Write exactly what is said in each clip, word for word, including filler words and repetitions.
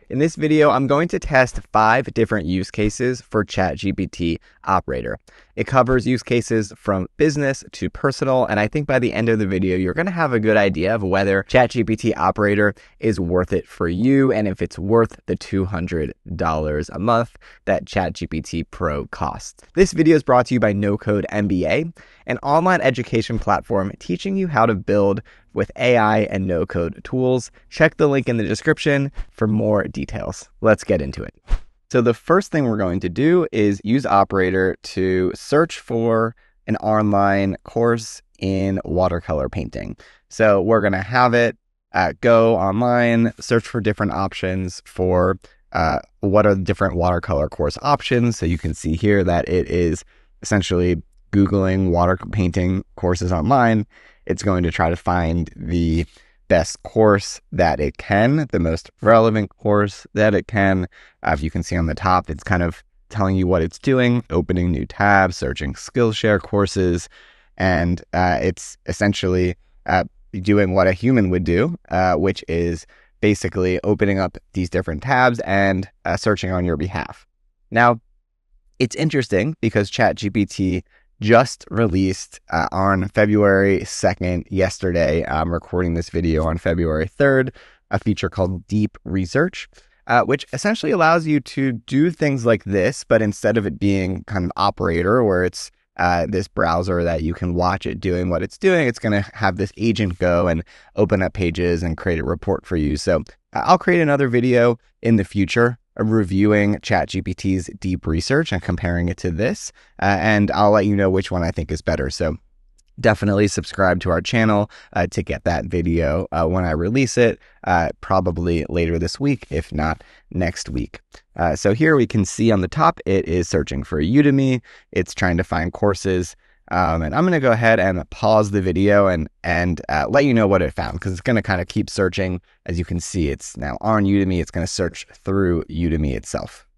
In this video, I'm going to test five different use cases for ChatGPT Operator. It covers use cases from business to personal, and I think by the end of the video, you're going to have a good idea of whether ChatGPT Operator is worth it for you and if it's worth the two hundred dollars a month that ChatGPT Pro costs. This video is brought to you by No Code M B A, an online education platform teaching you how to build with A I and no-code tools. Check the link in the description for more details. Let's get into it. So the first thing we're going to do is use Operator to search for an online course in watercolor painting. So we're going to have it uh, go online, search for different options for uh, what are the different watercolor course options. So you can see here that it is essentially Googling water painting courses online. It's going to try to find the best course that it can, the most relevant course that it can. Uh, if you can see on the top, it's kind of telling you what it's doing, opening new tabs, searching Skillshare courses, and uh, it's essentially uh, doing what a human would do, uh, which is basically opening up these different tabs and uh, searching on your behalf. Now, it's interesting because ChatGPT just released uh, on February second, yesterday. I'm recording this video on February third, a feature called Deep Research, uh, which essentially allows you to do things like this, but instead of it being kind of Operator, where it's uh, this browser that you can watch it doing what it's doing, it's going to have this agent go and open up pages and create a report for you. So uh, I'll create another video in the future reviewing ChatGPT's Deep Research and comparing it to this, uh, and I'll let you know which one I think is better. So definitely subscribe to our channel uh, to get that video uh, when I release it, uh, probably later this week, if not next week. Uh, so here we can see on the top, it is searching for Udemy. It's trying to find courses. Um, and I'm going to go ahead and pause the video and, and uh, let you know what it found, because it's going to kind of keep searching. As you can see, it's now on Udemy. It's going to search through Udemy itself.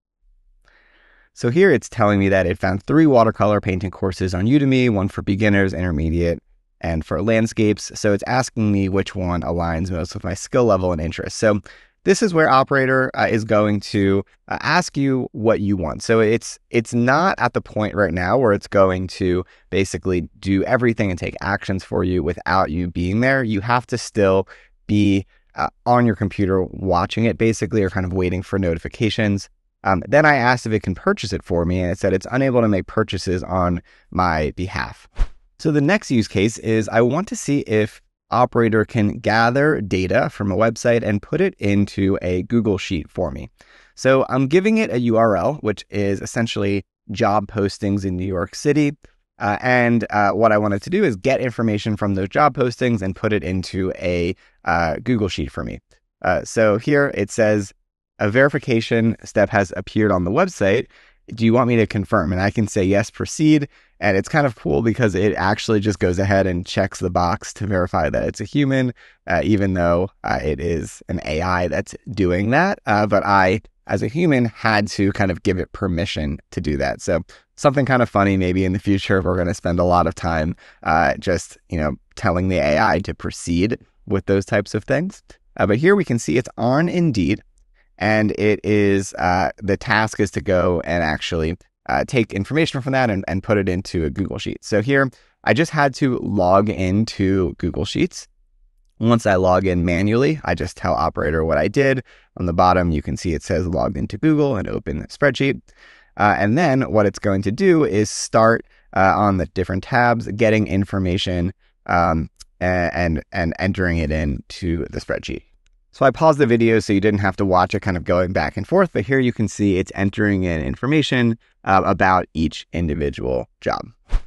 So here it's telling me that it found three watercolor painting courses on Udemy, one for beginners, intermediate, and for landscapes. So it's asking me which one aligns most with my skill level and interest. So this is where Operator uh, is going to uh, ask you what you want. So it's it's not at the point right now where it's going to basically do everything and take actions for you without you being there. You have to still be uh, on your computer watching it, basically, or kind of waiting for notifications. Um, then I asked if it can purchase it for me, and it said it's unable to make purchases on my behalf. So the next use case is I want to see if Operator can gather data from a website and put it into a Google Sheet for me. So I'm giving it a U R L, which is essentially job postings in New York City. Uh, and uh, what I wanted to do is get information from those job postings and put it into a uh, Google Sheet for me. Uh, so here it says, a verification step has appeared on the website. Do you want me to confirm? And I can say, yes, proceed. And it's kind of cool because it actually just goes ahead and checks the box to verify that it's a human, uh, even though uh, it is an A I that's doing that. Uh, but I, as a human, had to kind of give it permission to do that. So something kind of funny, maybe in the future, we're going to spend a lot of time uh, just, you know, telling the A I to proceed with those types of things. Uh, but here we can see it's on Indeed. And it is, uh, the task is to go and actually uh, take information from that and, and put it into a Google Sheet. So here, I just had to log into Google Sheets. Once I log in manually, I just tell Operator what I did. On the bottom, you can see it says logged into Google and open spreadsheet. Uh, and then what it's going to do is start uh, on the different tabs, getting information um, and, and entering it into the spreadsheet. So I paused the video so you didn't have to watch it kind of going back and forth, but here you can see it's entering in information uh, about each individual job.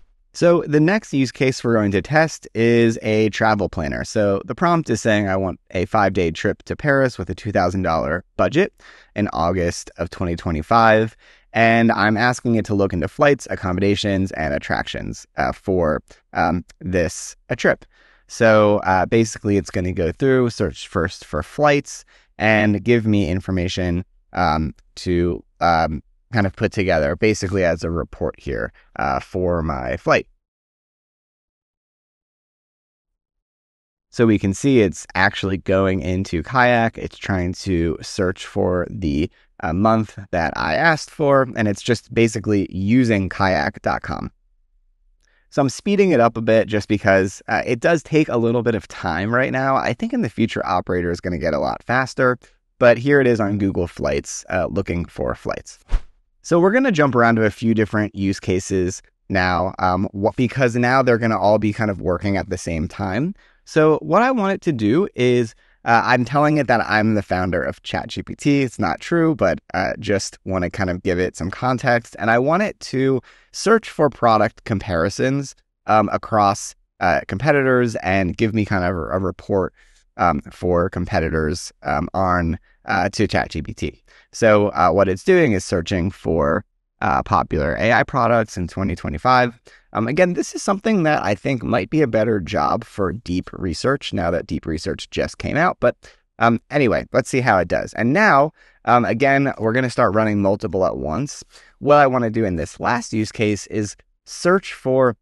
So the next use case we're going to test is a travel planner. So the prompt is saying I want a five-day trip to Paris with a two thousand dollars budget in August of twenty twenty-five. And I'm asking it to look into flights, accommodations, and attractions uh, for um, this a trip. So uh, basically, it's going to go through, search first for flights, and give me information um, to um, kind of put together, basically as a report here uh, for my flight. So we can see it's actually going into Kayak. It's trying to search for the uh, month that I asked for, and it's just basically using kayak dot com. So I'm speeding it up a bit just because uh, it does take a little bit of time right now. I think in the future, Operator is going to get a lot faster, but here it is on Google Flights, uh, looking for flights. So we're going to jump around to a few different use cases now, um, what, because now they're going to all be kind of working at the same time. So what I want it to do is uh, I'm telling it that I'm the founder of ChatGPT. It's not true, but uh, just want to kind of give it some context. And I want it to search for product comparisons um, across uh, competitors and give me kind of a, a report um, for competitors um, on uh, to ChatGPT. So uh, what it's doing is searching for uh, popular A I products in twenty twenty-five. Um, again, this is something that I think might be a better job for deep research now that deep research just came out. But um, anyway, let's see how it does. And now, um, again, we're going to start running multiple at once. What I want to do in this last use case is search for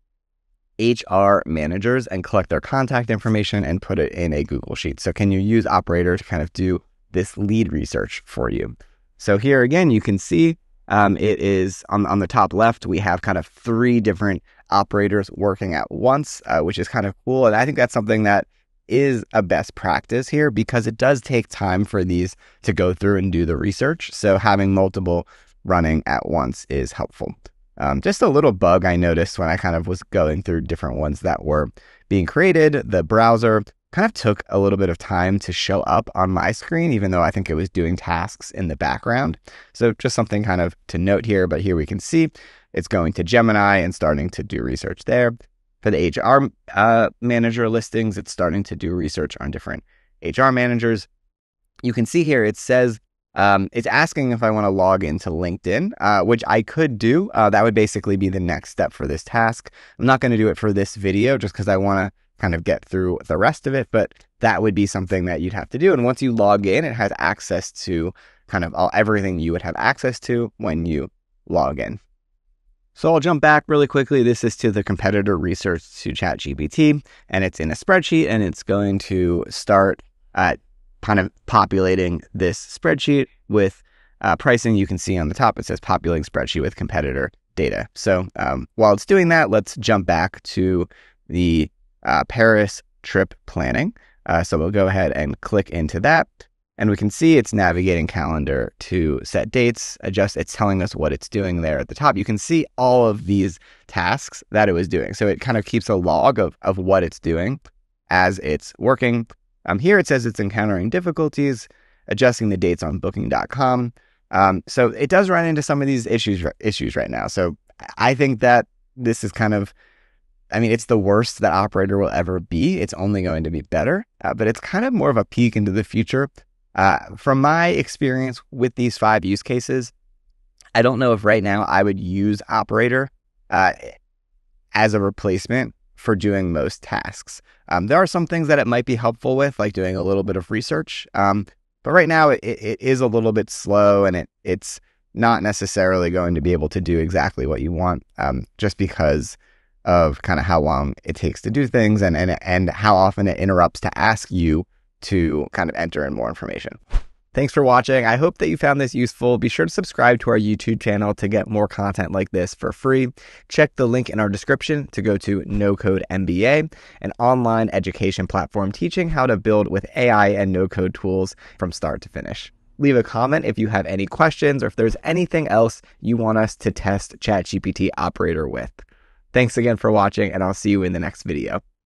H R managers and collect their contact information and put it in a Google Sheet. So can you use Operator to kind of do this lead research for you? So here again, you can see um, it is on, on the top left, we have kind of three different operators working at once, uh, which is kind of cool. And I think that's something that is a best practice here because it does take time for these to go through and do the research. So having multiple running at once is helpful. Um, just a little bug I noticed when I kind of was going through different ones that were being created. The browser kind of took a little bit of time to show up on my screen, even though I think it was doing tasks in the background. So just something kind of to note here, but here we can see it's going to Gemini and starting to do research there. For the H R uh, manager listings, it's starting to do research on different H R managers. You can see here, it says, um, it's asking if I want to log into LinkedIn, uh, which I could do. Uh, that would basically be the next step for this task. I'm not going to do it for this video just because I want to kind of get through the rest of it, but that would be something that you'd have to do. And once you log in, it has access to kind of all everything you would have access to when you log in. So I'll jump back really quickly. This is to the competitor research to ChatGPT, and it's in a spreadsheet, and it's going to start at kind of populating this spreadsheet with uh, pricing. You can see on the top, it says populating spreadsheet with competitor data. So um, while it's doing that, let's jump back to the uh, Paris trip planning. Uh, so we'll go ahead and click into that. And we can see it's navigating calendar to set dates, adjust. It's telling us what it's doing there at the top. You can see all of these tasks that it was doing. So it kind of keeps a log of, of what it's doing as it's working. Um, here it says it's encountering difficulties, adjusting the dates on booking dot com. Um, so it does run into some of these issues, issues right now. So I think that this is kind of, I mean, it's the worst that Operator will ever be. It's only going to be better, uh, but it's kind of more of a peek into the future. Uh, from my experience with these five use cases, I don't know if right now I would use Operator uh, as a replacement for doing most tasks. Um, there are some things that it might be helpful with, like doing a little bit of research. Um, but right now it, it is a little bit slow, and it it's not necessarily going to be able to do exactly what you want, um, just because of kind of how long it takes to do things and, and, and how often it interrupts to ask you to kind of enter in more information. Thanks for watching. I hope that you found this useful. Be sure to subscribe to our YouTube channel to get more content like this for free. Check the link in our description to go to No Code M B A, an online education platform teaching how to build with A I and no-code tools from start to finish. Leave a comment if you have any questions or if there's anything else you want us to test ChatGPT Operator with. Thanks again for watching, and I'll see you in the next video.